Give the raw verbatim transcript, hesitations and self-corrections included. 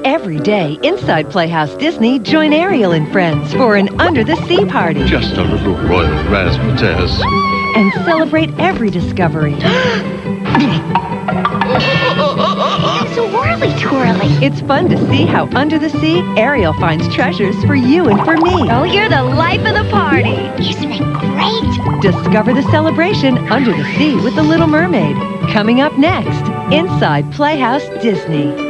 Every day, inside Playhouse Disney, join Ariel and friends for an under-the-sea party. Just a little royal razzmatazz. And celebrate every discovery. It's whirly-twirly. It's fun to see how under the sea, Ariel finds treasures for you and for me. Oh, you're the life of the party. Isn't it great? Discover the celebration under the sea with the Little Mermaid. Coming up next, inside Playhouse Disney.